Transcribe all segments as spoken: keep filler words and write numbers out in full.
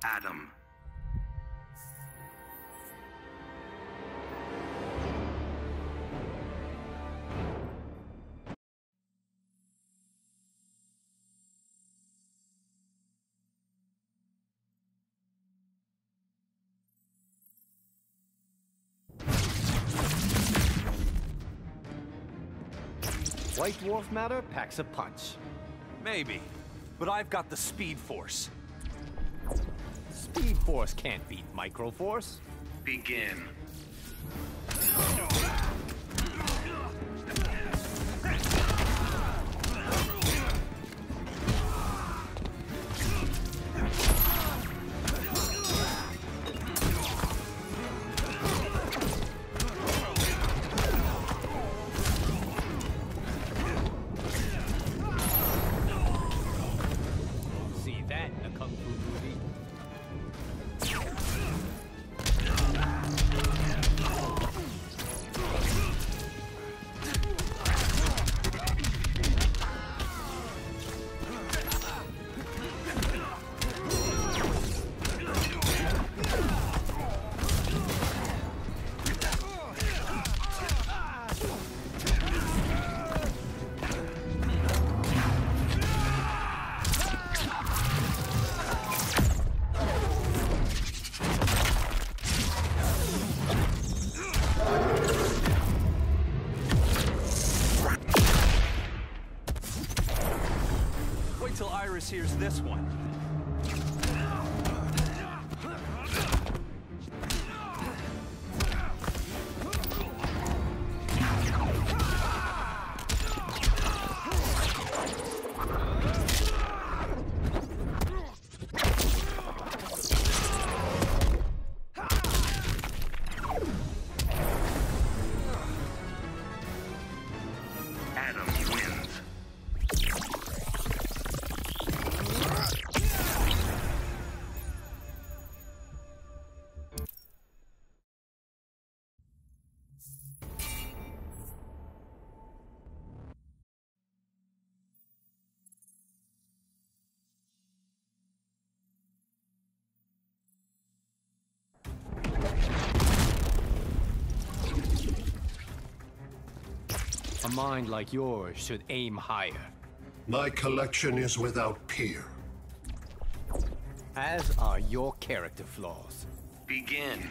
Adam. White Dwarf matter packs a punch. Maybe, but I've got the Speed Force. Speed Force can't beat Micro Force. Begin. See that in a Kung Fu movie. Wait till Iris hears this one. Adam wins. A mind like yours should aim higher. My collection is without peer. As are your character flaws. Begin.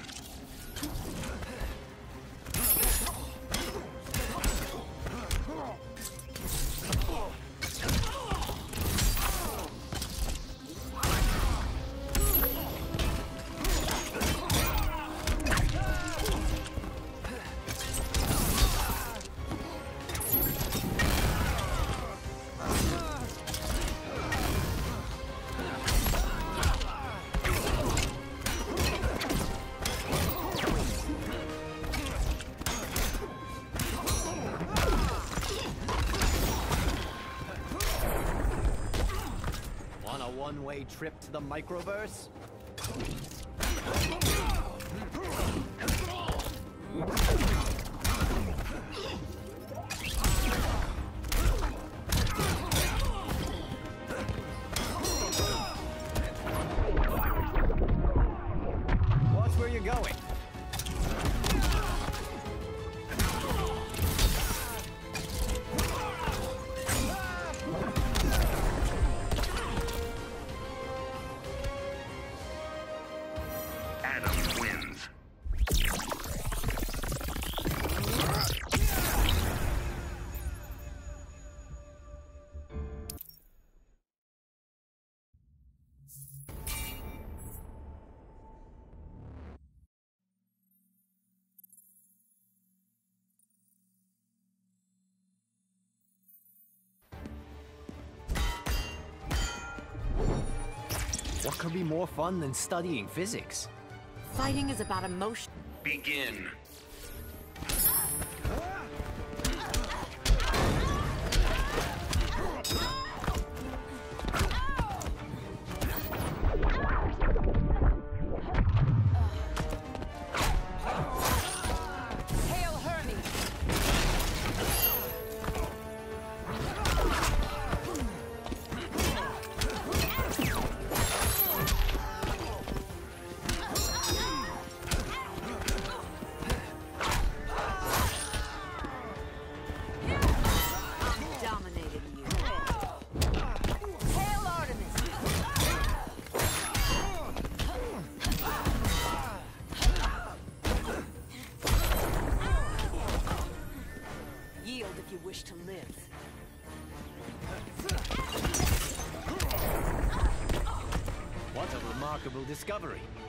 Want a one-way trip to the Microverse? Watch where you're going. Adam wins. What could be more fun than studying physics? Fighting is about emotion. Begin. Hail Hermes! wish to live. What a remarkable discovery.